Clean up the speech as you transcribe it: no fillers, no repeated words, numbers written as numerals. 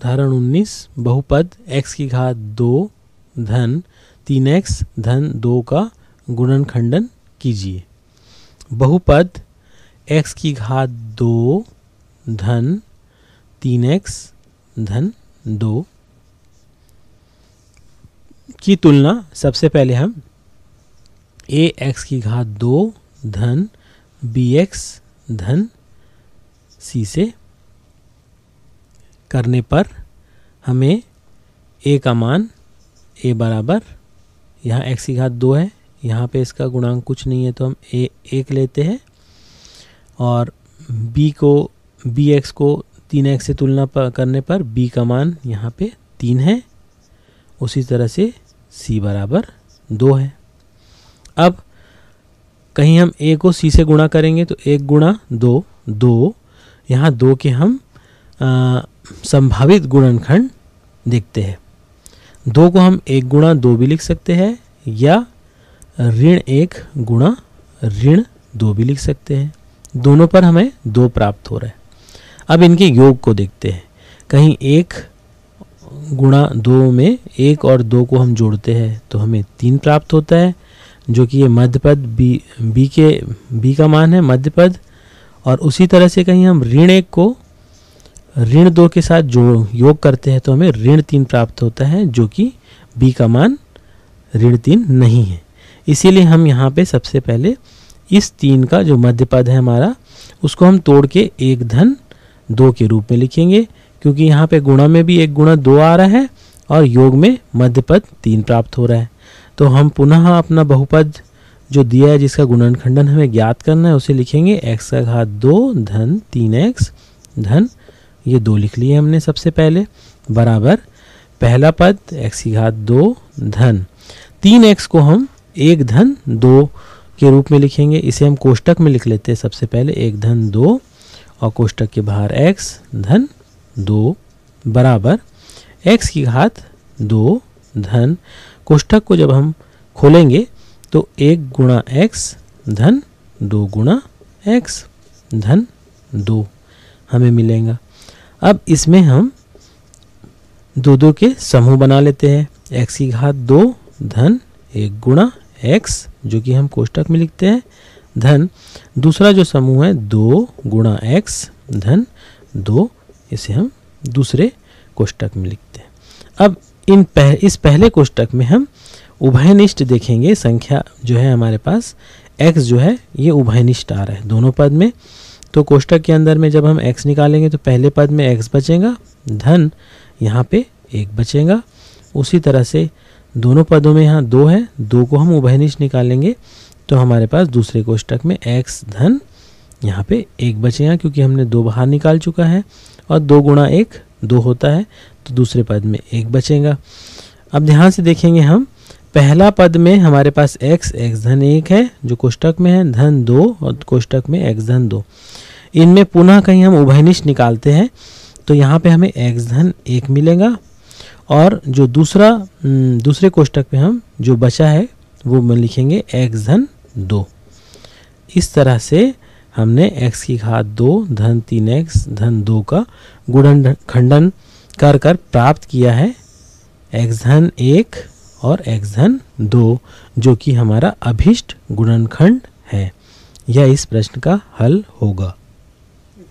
उदाहरण 19 बहुपद x की घात 2 धन 3x धन 2 का गुणनखंडन कीजिए। बहुपद x की घात 2 धन 3x धन 2 की तुलना सबसे पहले हम ax की घात 2 धन bx धन c से करने पर हमें a का मान a बराबर, यहाँ x की घात 2 है, यहाँ पे इसका गुणांक कुछ नहीं है तो हम a 1 लेते हैं और bx को 3x से तुलना करने पर b का मान यहाँ पे 3 है। उसी तरह से c बराबर 2 है। अब कहीं हम a को c से गुणा करेंगे तो 1 गुणा 2 2, यहाँ 2 के हम संभावित गुणनखंड देखते हैं। 2 को हम 1 गुणा 2 भी लिख सकते हैं या ऋण 1 गुणा ऋण 2 भी लिख सकते हैं। दोनों पर हमें 2 प्राप्त हो रहा है। अब इनके योग को देखते हैं। कहीं 1 गुणा 2 में 1 और 2 को हम जोड़ते हैं तो हमें 3 प्राप्त होता है, जो कि ये मध्यपद b का मान है मध्यपद। और उसी तरह से कहीं हम ऋण 1 को ऋण 2 के साथ योग करते हैं तो हमें ऋण 3 प्राप्त होता है, जो कि b का मान ऋण 3 नहीं है। इसीलिए हम यहाँ पे सबसे पहले इस 3 का जो मध्यपद है हमारा, उसको हम तोड़ के 1 धन 2 के रूप में लिखेंगे, क्योंकि यहाँ पे गुणा में भी 1 गुणा 2 आ रहा है और योग में मध्यपद 3 प्राप्त हो रहा है। तो हम पुनः अपना बहुपद जो दिया है जिसका गुणनखंडन हमें ज्ञात करना है उसे लिखेंगे x का घात 2 धन 3x धन ये 2 लिख लिए हमने सबसे पहले बराबर पहला पद x की घात 2 धन 3x को हम 1 धन 2 के रूप में लिखेंगे। इसे हम कोष्टक में लिख लेते हैं सबसे पहले 1 धन 2 और कोष्टक के बाहर x धन 2 बराबर x की घात 2 धन कोष्टक को जब हम खोलेंगे तो 1 गुणा x धन 2 गुणा x धन 2 हमें मिलेगा। अब इसमें हम 2 के समूह बना लेते हैं। x की घात 2 धन 1 गुणा x, जो कि हम कोष्टक में लिखते हैं, धन दूसरा जो समूह है 2 गुणा x धन 2, इसे हम दूसरे कोष्टक में लिखते हैं। अब इस पहले कोष्टक में हम उभयनिष्ठ देखेंगे। संख्या जो है हमारे पास x जो है ये उभयनिष्ठ आ रहा है दोनों पद में। तो कोष्टक के अंदर में जब हम x निकालेंगे तो पहले पद में x बचेगा धन यहाँ पे 1 बचेगा। उसी तरह से दोनों पदों में यहाँ 2 है, 2 को हम उभयनिष्ठ निकालेंगे तो हमारे पास दूसरे कोष्टक में x धन यहाँ पे 1 बचेगा, क्योंकि हमने 2 बाहर निकाल चुका है और 2 गुणा 1 2 होता है, तो दूसरे पद में 1 बचेगा। अब ध्यान से देखेंगे हम, पहला पद में हमारे पास x धन 1 है जो कोष्टक में है, धन 2 और कोष्टक में x धन 2। इनमें पुनः कहीं हम उभयनिष्ठ निकालते हैं तो यहाँ पे हमें x धन 1 मिलेगा और जो दूसरे कोष्टक में हम जो बचा है वो लिखेंगे x धन 2। इस तरह से हमने x की घात 2 धन 3x धन 2 का गुणनखंडन कर प्राप्त किया है x धन 1 और x धन 2, जो कि हमारा अभीष्ट गुणनखंड है। यह इस प्रश्न का हल होगा।